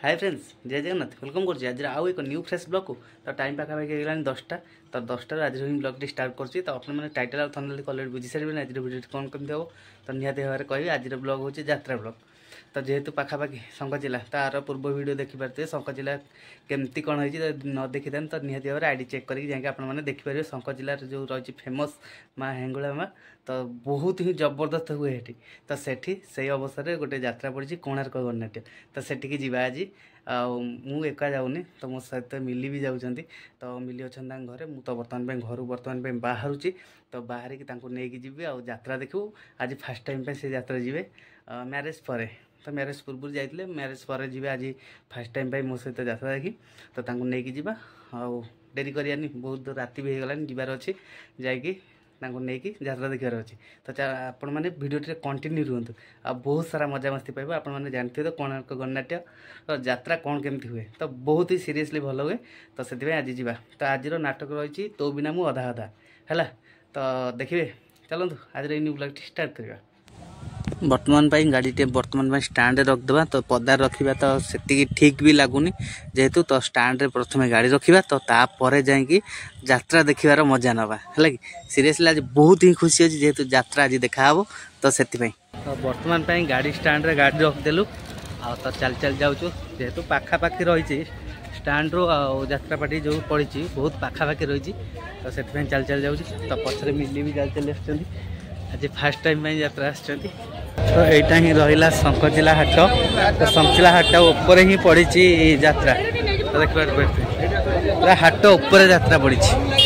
Hi friends जय Jagannath welcome कर आज आउ एक न्यू फ्रेश ब्लॉग को तो टाइम पाखापाखि हो 10टा तो 10टार आज ही ब्लॉग स्टार्ट कर तो आपने टाइटल और थंबनेल अलरेडी बुझी सारे आज वीडियो कौन कमी हम तो निहाती भाव में कह आज ब्लॉग हूँ यात्रा ब्लॉग तो जेहेतु पाखापाखि शंखचिल्ला तार पूर्व वीडियो देखिपारे शंखचिल्ला केमती कौन होती न देखी था तो निहाती भाव में आईडी चेक करके देखिपारे शंखचिल्लार जो रही फेमस माँ हेंगुला माँ तो बहुत ही जबरदस्त हुए ये तो सेठी से अवसर में गोटे यात्रा पड़ी कोणार्क गणनाट्य तो सेठी जी आज मु एका जाऊनी तो मो सहित मिली भी जाऊँच तो मिली अच्छा घरे मुझे तो बर्तमान घर बर्तमान बाहर तो बाहर की नहीं जी यात्रा देखू आज फास्ट टाइम से यात्रा जी मैरेज पर तो मैरेज पूर्व जाइए मैरेज पर जी आज फास्ट टाइम मो सहित यात्रा देखी तो नहीं जा डेरी करानी बहुत राति भी हो गलानी जीवार अच्छी जाकि नहीं यात्रा देखार अच्छी तो आपण मैंने वीडियो कंटिन्यू रुहतु आ बहुत सारा मजा मस्ती पाइब आपण मैंने जानते तो कोणार्क गणनाट्य यात्रा कौन केमती हुए तो बहुत ही सीरियसली भल हुए तो से आज जा तो आज नाटक रही तो बिना मु अधा अधा है तो देखिए चलतु आज न्यू ब्लॉग स्टार्ट करवा बर्तमान गाड़ी टे बर्तमान स्टैंड रखदेवा तो पदार रखा तो से ठीक भी लगुनि जेहेतु तो स्टैंड रे प्रथम गाड़ी रखा तो तापर जाकि यात्रा देखार मजा नवा है कि सीरियसली आज बहुत ही खुशी अच्छी जेहेतु यात्रा आज देखा तो से तो बर्तमान गाड़ी स्टैंड रे गाड़ी रखदेलु आ तो चल चल जाऊँ जेहेतु पाखापाखि रही स्टैंड रो यात्रा पार्टी जो पड़ी बहुत पाखापाखि रही तो से चल चल जाऊँ तो पछरे मिली भी चल चल आज फास्ट टाइम यात्रा आसती तो यहाँ ही रहा शंखचिल्ला हाट तो शंखचिल्ला हाट उपर ही पड़ी यात्रा तो देखिए पूरा हाट उपर यात्रा पड़ी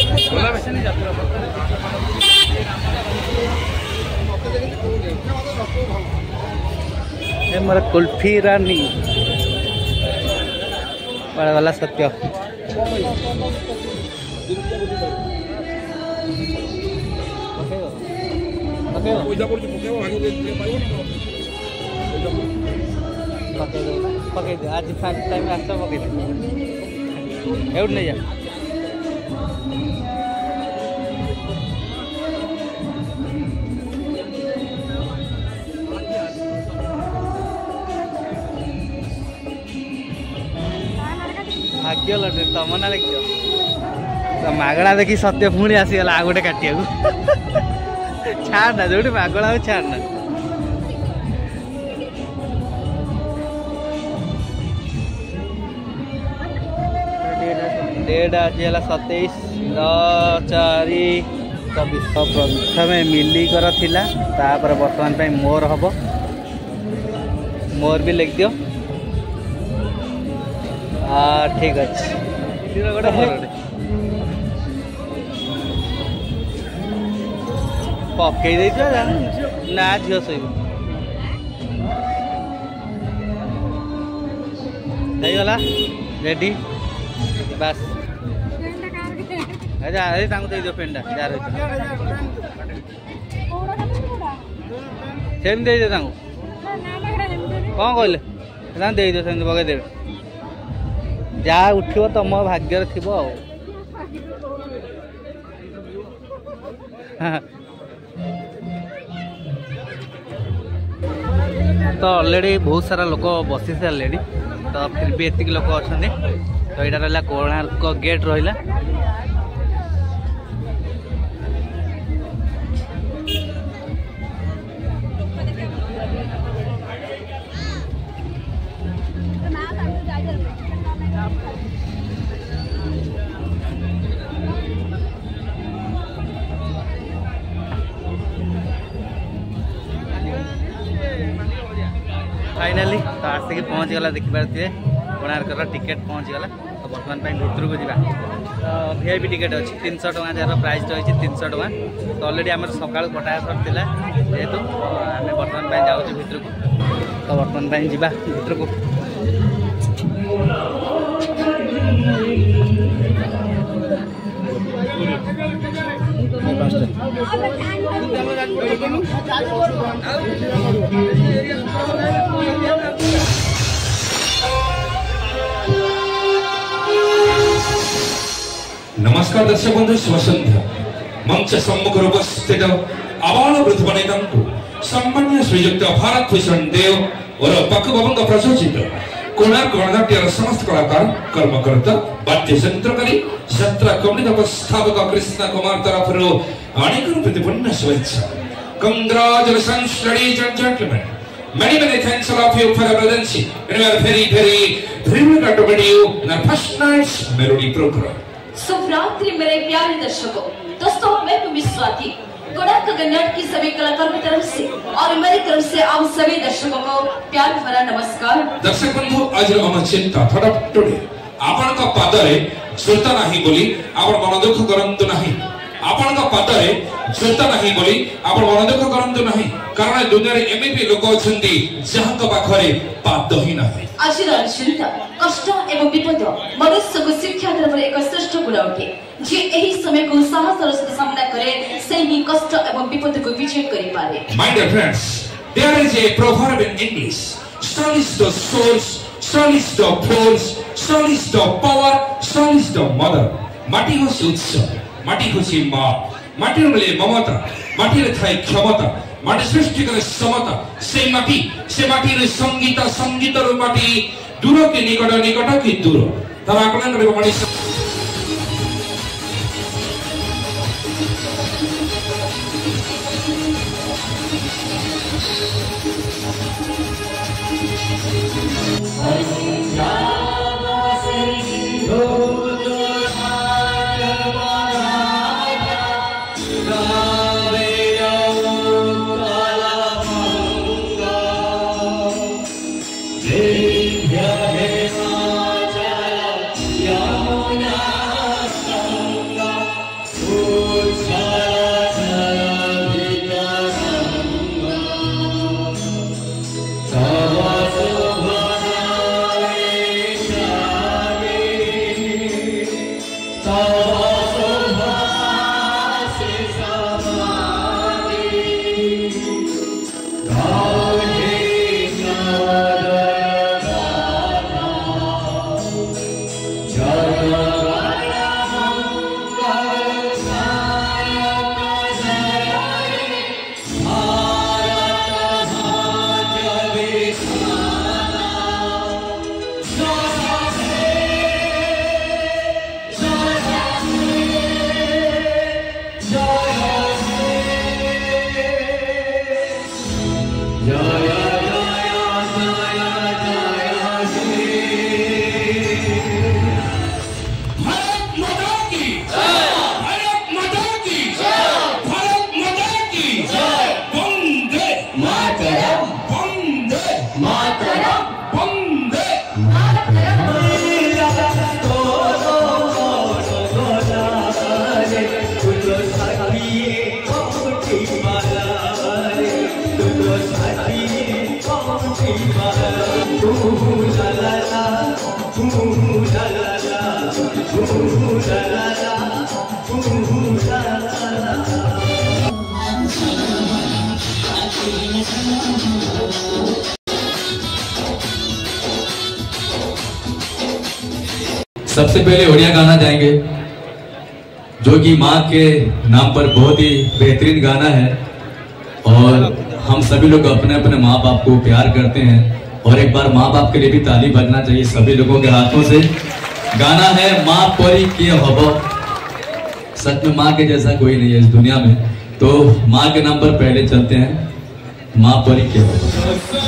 मोर कुल्फी रानी वाला सत्य पकई दे आज फास्ट टाइम आस पकई दे नहीं जा भाग्य लटे तुम ना देख तो मागणा देखी सत्य पुणी आसीगला आ गोटे काटिया छाड़ना जो मागणा हो छाड़ना डेट आज है 27/4/24 प्रथम मिलिकर थिला तापर बर्तमान मोर हम मोर भी लिख दियो ठीक अच्छे गोटे मोर पकई दे ना झील शोब गला रेडी बस दे दियो पेंटा जार सेम दे दियो कौन कहले दे दियो सेम पकई देवे जहाँ उठो तुम भाग्य थी तो ऑलरेडी बहुत सारा लोक बसी सारे तो फिर भी एतिक लोक अच्छा तो यहाँ रहा कोणार्क गेट रहा फाइनाली तो आसिक पहुँच गला देखिपारे कोणार्क टिकेट पहुँच गला तो बर्तमान भितर को जा तो वीआईपी टिकेट अच्छी 300 टଙ୍କା जार प्राइस रही 300 टଙ୍କା तो ऑलरेडी आम सका कटा सरला जेहेतु आम बर्तमान जाऊँ भितर को तो बर्तमान जा भितर को नमस्कार दर्शक बंधु शुभ संध्या मंच सम्मुख उपस्थित आबाल वृद्ध बनेता सम्मान्य श्रीयुक्त भारत भूषण देव और पक्क बाबा प्रशंसित कोणार्क गणनाट्यर समस्त कलाकार कर्मकर्ता वाद्य यंत्रकारी यात्रा कमिटी व्यवस्थापक कृष्ण कुमार तरफ अनेक प्रतिपूर्ण शुभेच्छा। Congratulations, ladies and gentlemen. Many thanks all of you for your presence. We are very glad to meet you in our first night's melody program. शुभरात्रि मेरे प्यारे दर्शकों। दोस्तों मैं स्वाति कोणार्क गणनाट्य की सभी कलाकारों की तरफ से और मेरी तरफ से आप सभी दर्शकों को प्यार भरा नमस्कार। दर्शक बंधु आज हम चिंता थोड़ा टुडे आपण का पादरे जोता नहीं बोली आपण मन दुख करंतु नहीं आपण का पादरे जोता नहीं बोली आपण मन दुख करंतु नहीं कारण दुनिया रे एमपी लोक अछंती जहां का पाखरे पाद ही नहीं। आशीर चिंता कष्ट एवं विपद मनुष्य को शिक्षा देवर एक श्रेष्ठ गुण अटे जे एही समय को साहसर सहित सामना करे से ही कष्ट एवं विपद को विजय करि पारे। My dear friends, there is a proverb in English, strong is the source, strong is the force, strong is the power, strong is the mother। माटी होसी उत्सव, माटी होसी माँ, माटी रे ममता, माटी रे थाई क्षमता, माटी सृष्टि करे समता, से माटी रे संगीत रो माटी दूर के निकट की दूर तर आकलन करे माटी सबसे पहले ओडिया गाना जाएंगे जो कि माँ के नाम पर बहुत ही बेहतरीन गाना है और हम सभी लोग अपने अपने माँ बाप को प्यार करते हैं और एक बार माँ बाप के लिए भी ताली बजना चाहिए सभी लोगों के हाथों से। गाना है माँ परी के हबो। सच में माँ के जैसा कोई नहीं है इस दुनिया में, तो माँ के नाम पर पहले चलते हैं माँ परी के हबो।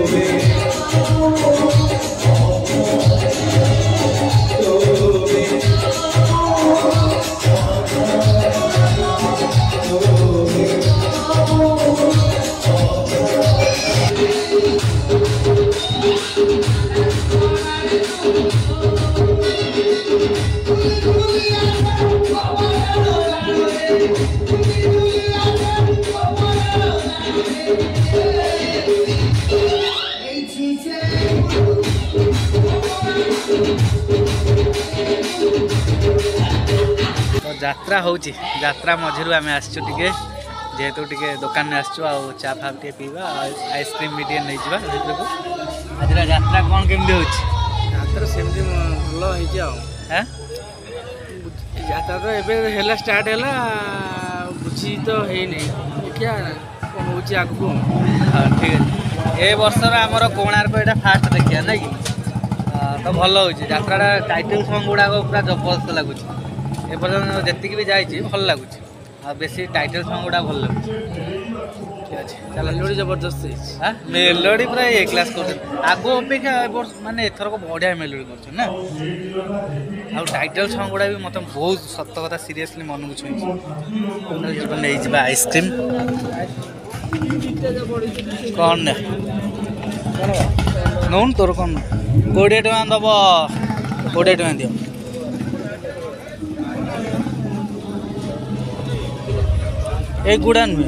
यात्रा होची यात्रा मझिरु आम आसचु टिके जेहेतु टिके दुकान में आसचु आ चा फा टे पीवा आइसक्रीम भी टे नहीं जावा भितरको आज यात्रा कौन केमती होची यात्रा सेमती भल होईची आ हैं यात्रा तो एबे हेला स्टार्ट हेला बुझी तो हे नहीं क्या कौन होची आगु हाँ ठीक है ए वर्षर आमर कोणार्क एटा फास्ट देखिया ना कि तो भल होची यात्रा टाइटल सॉन्ग गुडा पूरा जबरदस्त लगुच ए पर्यटन जी भी जाइए भल लगुच आ बेसी टाइटल सॉन्ग गुडा भल लगुच ठीक अच्छे चल मेलोडी जबरदस्त हाँ मेलोडी पूरा ए क्लास कर आगो अपेक्षा माने एथर को बढ़िया मेलोडी कर ना आ टाइटल सॉन्ग गुडा भी मतलब बहुत सत कथा सीरियसली मन को छुई जीवन नहीं जा आइसक्रीम कौन ने नौन तोर कौन 20 टका दब 20 टका दियो एक गुड़ा नुहे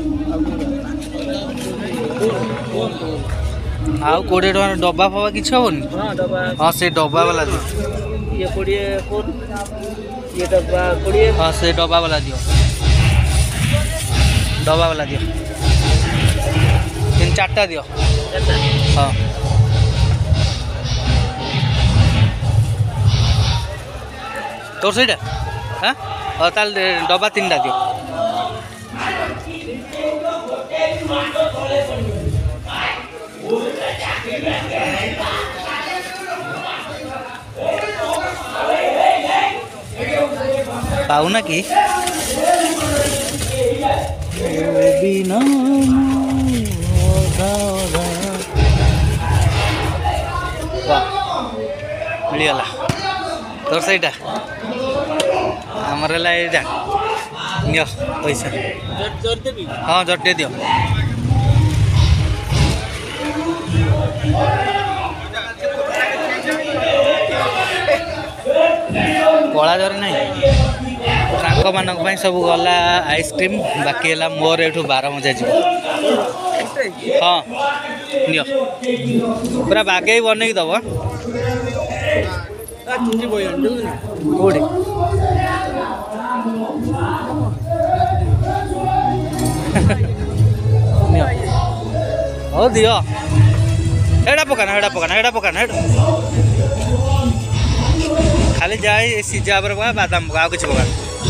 आउ 20 टका डब्बा फबा किछ होनी हाँ से डब्बा वाला दियो ये 20 ये डब्बा 20 हाँ से डब्बा वाला दियो डब्बा वाला दियो 3-4टा दियो हाँ तोर सहीटा हाँ और ताल डब्बा 3टा दियो पाऊ ना कि मिलगला तोर सहीटा आमर है नियो पैसा हाँ जटे दियो कला जर नहीं सब गला आइसक्रीम बाकी है मोर एठू 12 मजा जी हाँ नियो पूरा बागे बनई दब कौड़ी हो दियो एड़ा पकाना खाली जाए सीजा पर पका बादाम पका कुछ पका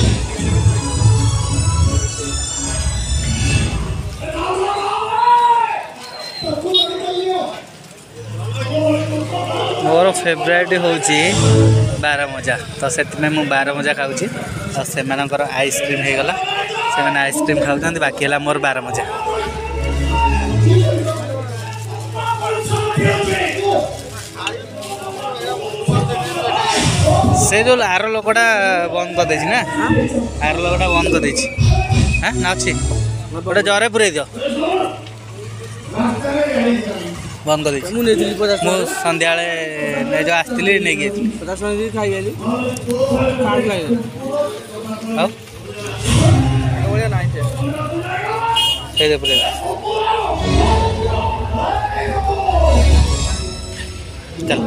मोर फेवरेट हूँ 12 मजा तो से मु 12 मजा खाऊँ तो से आइसक्रीम हो गला से आइसक्रीम खाऊँ बाकी है मोर 12 मजा से जो आर लोकटा बंद कर देछि ना आर लोकटा बंद कर देछि हां ना अछि गोटे जरे पुरै दियो बंद कर देछि मु संध्या ने जो आस्तिली नै गे 50 मिनिट खाई गेली खाई खाई हां ओले नाइ से दे पुरै चल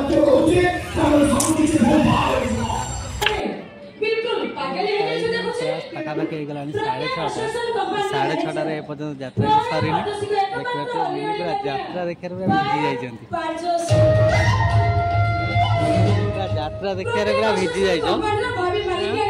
पाखापाखि हो गलानी 6:30 एपर्तंत यात्रा सरी यात्रा देखा भिजी यात्रा देखा पूरा भिजी जाइए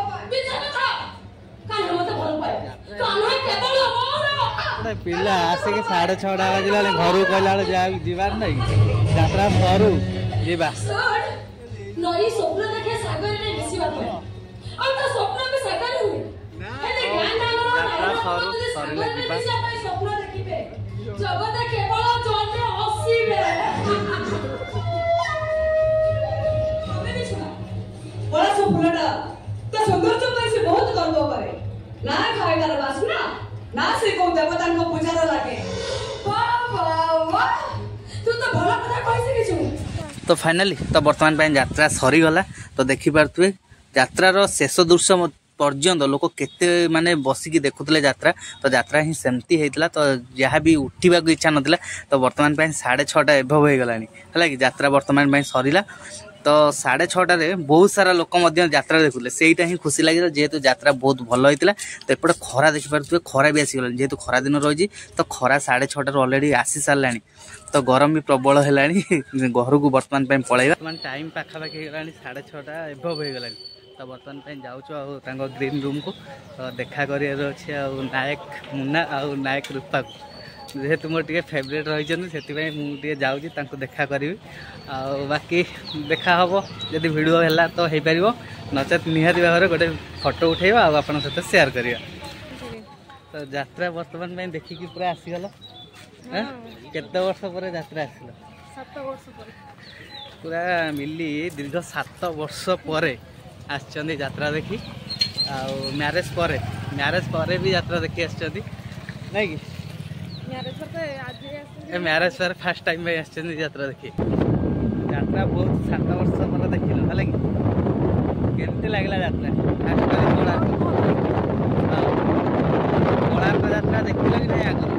पिला आसे ଆସିକି 6:30 ବାଜିଲାଣି ଘରୁ କହିଲା ବେଳେ ଯିବାର ନାହିଁ ଯାତ୍ରା ସରୁ ଯିବା। ନଈ ସ୍ୱପ୍ନ ଦେଖେ ସାଗରରେ ମିଶିବା ପାଇଁ ଆଉ ତା ସ୍ୱପ୍ନ ବି ସାକାର ହୁଏ। ହେଲେ ଯାତ୍ରା ସରିଲେ ଯିବା। ସ୍ୱପ୍ନ ଦେଖିବେ ଜଗତ କେବଳ ଜଣେ ହସିବେ। ପଳାଶ ଫୁଲଟା ତା ସୌନ୍ଦର୍ଯ୍ୟ ପାଇଁ ସେ ବହୁତ ଗର୍ବ କରେ। ନା ଖାଏ ତାର ବାସ୍ନା ନା ସେ କୋଉ ଦେବତାଙ୍କ ପୂଜାର ଲାଗେ। ତୁ ତ ଭଲ କଥା କହି ଶିଖିଛୁ। तो फाइनाली तो बर्तमान पे यात्रा सरीगला तो देखिपे यात्रार शेष दृश्य पर्यंत लोक केते माने बसिकी देखुले यात्रा तो यात्रा ही सेमती होता तो जहाँ भी उठा इच्छा नाला तो बर्तमान 6:30 एभव हो गलानी है कि यात्रा बर्तमान सरीला तो 6:30 बहुत सारा लोक यात्रा देखुले सेटा ही खुशी लगे जेहेतु यात्रा बहुत भल होता तो एपटे खरा देखिपे खरा भी आसीगला जेहेतु खरा दिन रही तो खरा 6:30 अलरेडी आसी सारा तो गरम भी प्रबल है घर को बर्तमान पलैया टाइम पाखापाखि हो 6:30 एभव हो गला तो बर्तमान जाऊँ ग्रीन रूम को तो देखा कर नायक मुन्ना आउ नायक रूपा को जेहेतु मोर टे फेवरेट रही से जाऊँ देखा करी बाकी देखा हम जब वीडियो है तो हो पार नचेत निहाती भाव गोटे फोटो उठेवा आप सहित सेयार करवा तो यात्रा बर्तमान देखिकी पूरा आसीगल केते वर्ष पर यात्रा आसिल 7 वर्ष पर पूरा मिली दीर्घ 7 वर्ष पर आसचंदी यात्रा देखी मैरेज पर भी यात्रा देखी आसचंदी नहीं कि मैरेज पर फास्ट टाइम में आसचंदी यात्रा देखी यात्रा बहुत 7 वर्ष पर देखिल है कि केमती लगला यात्रा कोणार्क यात्रा देखिल कि नहीं आगे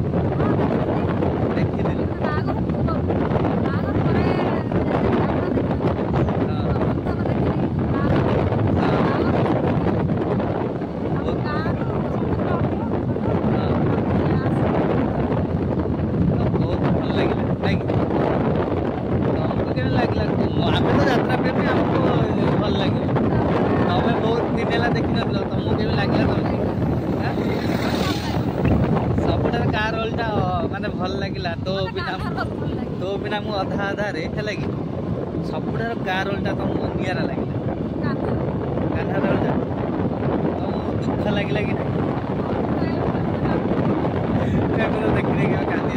माने भल लगिला तो बिना मु अधा अधा रे है कि सबुठार गाँ रोलटा तुमको निरा लगे कान्हा रोलटा दुख लगे कि देखने कांदिया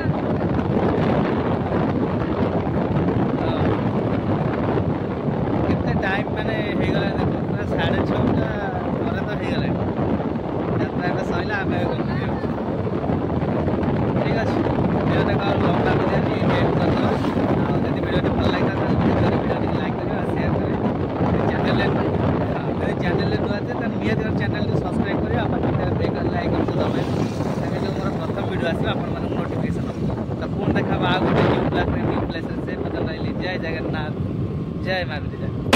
केते टाइम माने हो गला देखो 6:30 तो हो गला यात्रा सैला आम ठीक अच्छे वीडियो देखा लंबा वीडियो वेट कर जब वीडियो भल लगा वीडियो लाइक करें शेयर करें चैनल नुआ थे तो निहत चैनल सब्सक्राइब करें लाइक कर दबे जो मोर प्रथम वीडियो आस नोटिफिकेशन तो पुणी देखा गोटे न्यू प्लेस से जय जगन्नाथ जय मारुति जय।